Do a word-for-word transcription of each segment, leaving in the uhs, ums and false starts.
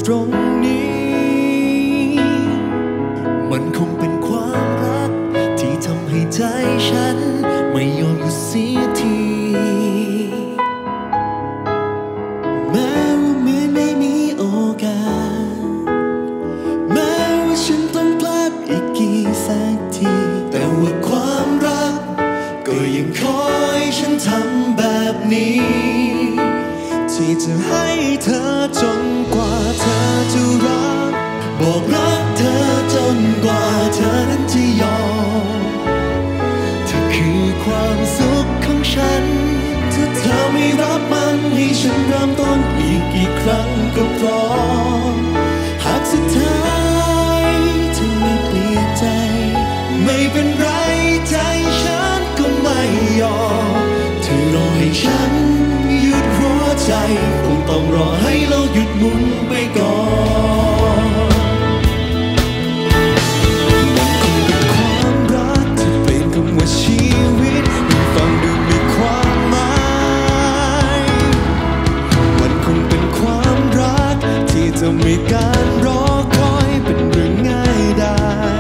รงนี้มันคงเป็นความรักที่ทำให้ใจฉันไม่ยอมหยุดเสียทีแม้ว่าเหมือนไม่มีโอกาสแม้ว่าฉันต้องพลาดอีกกี่สักทีแต่ว่าความรักก็ยังคอยฉันทำแบบนี้ที่จะให้เธอจนกว่าเธอจะรักบอกรักเธอจนกว่าเธอนั้นจะยอมเธอคือความสุขของฉันถ้าเธอไม่รับมันให้ฉันเริ่มต้นอีกกี่ครั้งก็พร้อมหากสุดท้ายเธอไม่เปลี่ยนใจไม่เป็นไรใจฉันก็ไม่ยอมเธอรอให้ฉันหยุดหัวใจคงต้องรอให้โลกหยุดหมุนไปก่อนมันคงเป็นความรักที่เปลี่ยนคำว่าชีวิตมันฟังดูมีความหมายมันคงเป็นความรักที่จะมีการรอคอยเป็นเรื่องง่ายได้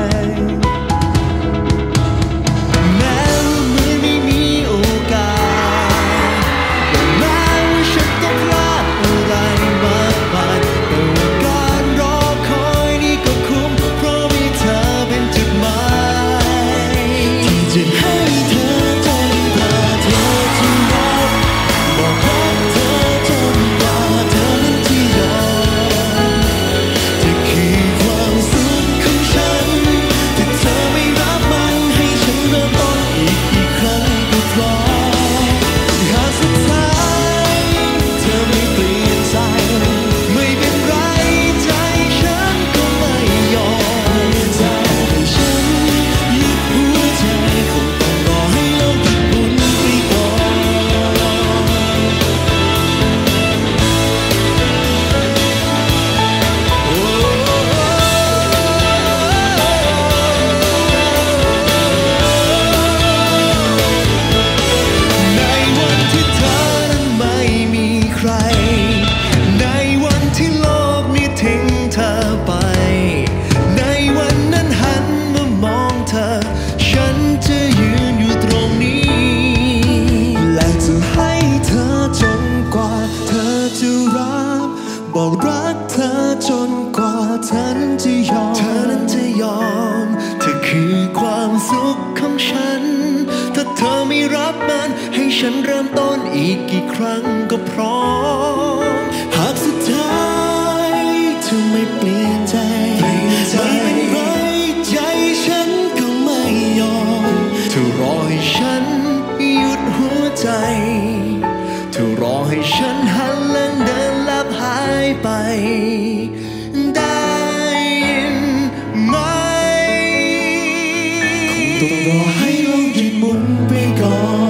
บอกรักเธอจนกว่าเธอนั้นจะยอมเธอนั้นจะยอมเธอคือความสุขของฉันถ้าเธอไม่รับมันให้ฉันเริ่มต้นอีกกี่ครั้งก็พร้อมหากสุดท้ายเธอไม่เปลี่ยนใจไม่เป็นไรใจฉันก็ไม่ยอมเธอรอให้ฉันหยุดหัวใจเธอรอให้ฉันหันหลังเดินลับหายไปได้ยินไหมคงต้องรอให้โลกหยุดหมุนไปก่อน